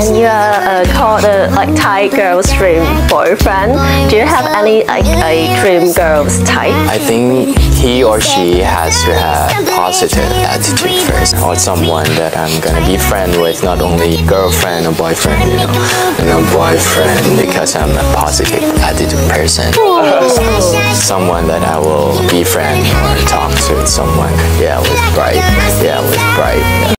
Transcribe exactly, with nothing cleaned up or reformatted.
And you are uh, called a like Thai girl's dream boyfriend. Do you have any like a dream girl's type? I think he or she has to have positive attitude first, or someone that I'm gonna be friend with, not only girlfriend or boyfriend, you know, and a boyfriend because I'm a positive attitude person. Someone that I will be friend or talk to, someone, yeah, with bright, yeah, with bright. Yeah.